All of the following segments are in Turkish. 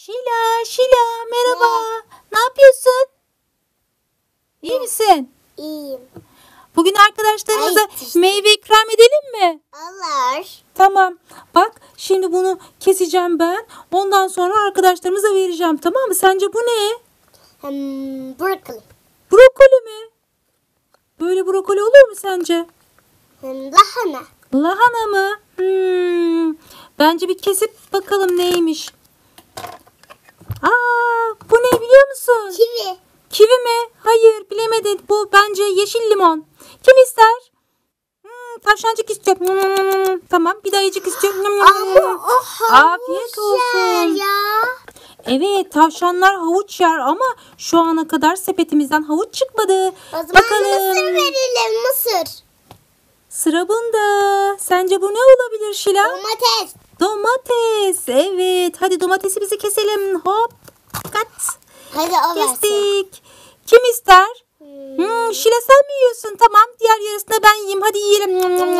Şila, merhaba. Ne yapıyorsun? İyi misin? İyiyim. Bugün arkadaşlarımıza meyve ikram edelim mi? Olur. Tamam. Bak, şimdi bunu keseceğim ben. Ondan sonra arkadaşlarımıza vereceğim. Tamam mı? Sence bu ne? Brokoli. Brokoli mi? Böyle brokoli olur mu sence? Lahana. Lahana mı? Bence bir kesip bakalım neymiş. Bu ne biliyor musun? Kivi. Kivi mi? Hayır, bilemedin. Bu bence yeşil limon. Kim ister? Tavşancık istiyor. Tamam, bir de ayıcık istiyor. Afiyet olsun. Ya. Evet, tavşanlar havuç yer ama şu ana kadar sepetimizden havuç çıkmadı. O zaman Bakalım. mısır verelim, mısır. Sıra bunda. Sence bu ne olabilir Şila? Domates. Domates. Evet. Hadi domatesi bizi keselim. Hop. Kat. Hadi o versin. Kestik. Kim ister? Şila sen mi yiyorsun? Tamam. Diğer yarısını ben yiyeyim. Hadi yiyelim.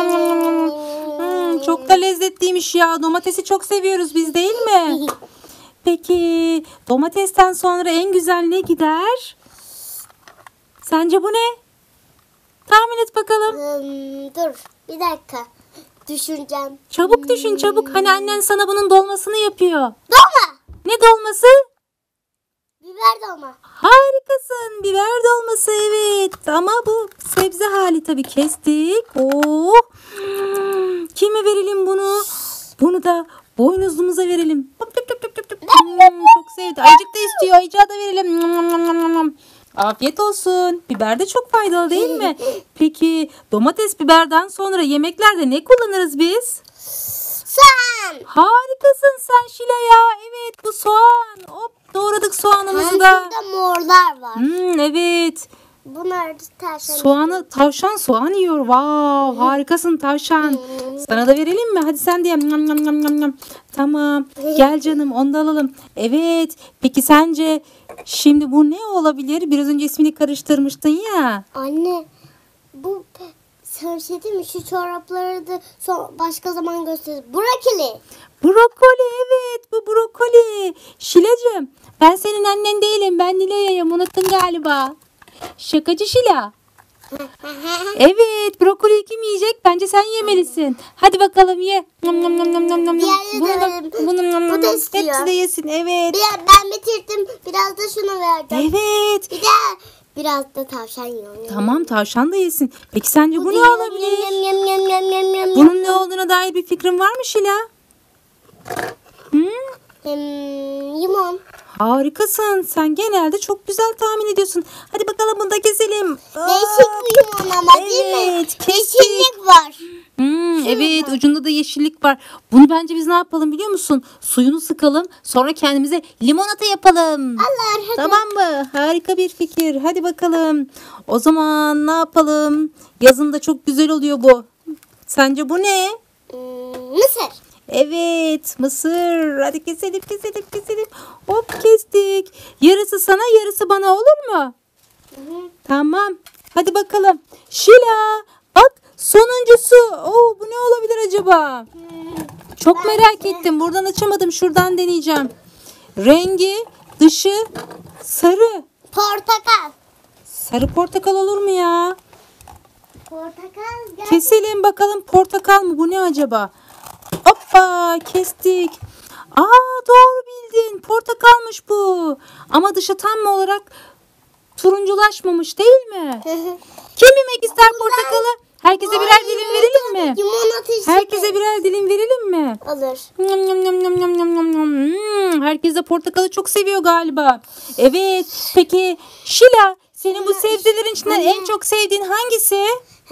Çok da lezzetliymiş ya. Domatesi çok seviyoruz biz, değil mi? Peki domatesten sonra en güzel ne gider? Sence bu ne? Tahmin et bakalım. Dur bir dakika. Düşüneceğim. Çabuk düşün çabuk. Hani annen sana bunun dolmasını yapıyor. Dolma. Ne dolması? Biber dolma. Harikasın. Biber dolması, evet. Ama bu sebze hali tabii. Kestik. Oh. Kime verelim bunu? Bunu da boynuzluğumuza verelim. Çok sevdi. Ayıcık da istiyor. Ayıcığa da verelim. Afiyet olsun. Biber de çok faydalı, değil mi? Peki domates biberden sonra yemeklerde ne kullanırız biz? Soğan. Harikasın sen Şila ya. Evet, bu soğan. Hop, doğradık soğanımızı da. Şurada morlar var. Evet. Bunlar da tavşan. Tavşan soğan yiyor. Wow, harikasın tavşan. Sana da verelim mi? Hadi sen de ye. Tamam. Gel canım, onu da alalım. Evet. Peki sence şimdi bu ne olabilir? Biraz önce ismini karıştırmıştın ya. Anne, bu sen şey değil mi? Şu çorapları da başka zaman gösteririz. Brokoli. Brokoli, evet, bu brokoli. Şilacığım, ben senin annen değilim. Ben Nilay'ım. Unuttun galiba. Şakacı Şila. Evet, brokoli kim yiyecek? Bence sen yemelisin. Hadi bakalım ye. Bu da istiyor. Hepsi de yesin, evet. Ben bitirdim. Biraz da şunu verdim. Evet. Bir de biraz da tavşan yiyor. Tamam, tavşan da yesin. Peki sence bu ne olabilir? Bunun ne olduğuna dair bir fikrin var mı Şila? Limon. Harikasın. Sen genelde çok güzel tahmin ediyorsun. Hadi bakalım bunu da keselim. Değişik bir limon ama, değil mi? Evet, kestik. Yeşillik var. Evet, ucunda da yeşillik var. Bunu bence biz ne yapalım biliyor musun? Suyunu sıkalım, sonra kendimize limonata yapalım. Allah, hadi. Tamam mı? Harika bir fikir. Hadi bakalım. O zaman ne yapalım? Yazın da çok güzel oluyor bu. Sence bu ne? Mısır. Evet, mısır. Hadi keselim. Hop, kestik. Yarısı sana, yarısı bana, olur mu? Tamam. Hadi bakalım. Şila, bak sonuncusu. Bu ne olabilir acaba? Çok merak ettim. Buradan açamadım. Şuradan deneyeceğim. Rengi, dışı sarı. Portakal. Sarı portakal olur mu ya? Portakal. Keselim bakalım, portakal mı? Bu ne acaba? Hoppa, kestik. Doğru bildin. Portakalmış bu. Ama dışı tam olarak turunculaşmamış, değil mi? Kim yemek ister portakalı? Herkese birer dilim verelim mi? Limonata. Herkese birer dilim verelim mi? Olur. Herkes de portakalı çok seviyor galiba. Evet. Peki Şila, senin bu sebzelerin içinden en çok sevdiğin hangisi?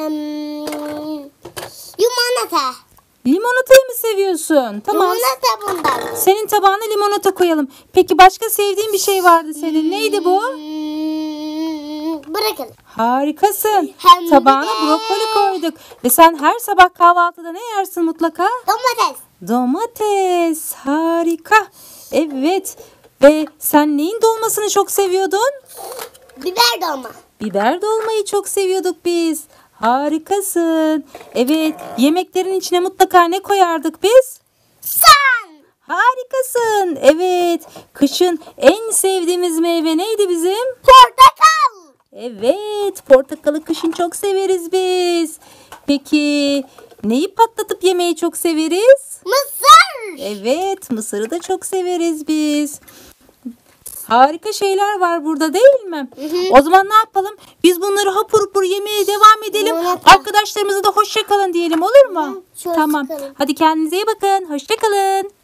Limonata. Limonatayı mı seviyorsun? Tamam. Limonata bundan. Senin tabağına limonata koyalım. Peki başka sevdiğin bir şey vardı senin. Neydi bu? Brokoli. Harikasın. Hem de- Tabağına brokoli koyduk. Ve sen her sabah kahvaltıda ne yersin mutlaka? Domates. Domates. Harika. Evet. Ve sen neyin dolmasını çok seviyordun? Biber dolma. Biber dolmayı çok seviyorduk biz. Harikasın. Evet, yemeklerin içine mutlaka ne koyardık biz? Soğan. Harikasın. Evet, kışın en sevdiğimiz meyve neydi bizim? Portakal. Evet, portakalı kışın çok severiz biz. Peki neyi patlatıp yemeyi çok severiz? Mısır. Evet, mısırı da çok severiz biz. Harika şeyler var burada değil mi? O zaman ne yapalım? Biz bunları hapur hapur yemeye devam edelim. Evet. Arkadaşlarımıza da hoşça kalın diyelim, olur mu? Hoşça Tamam. kalın. Hadi kendinize iyi bakın. Hoşça kalın.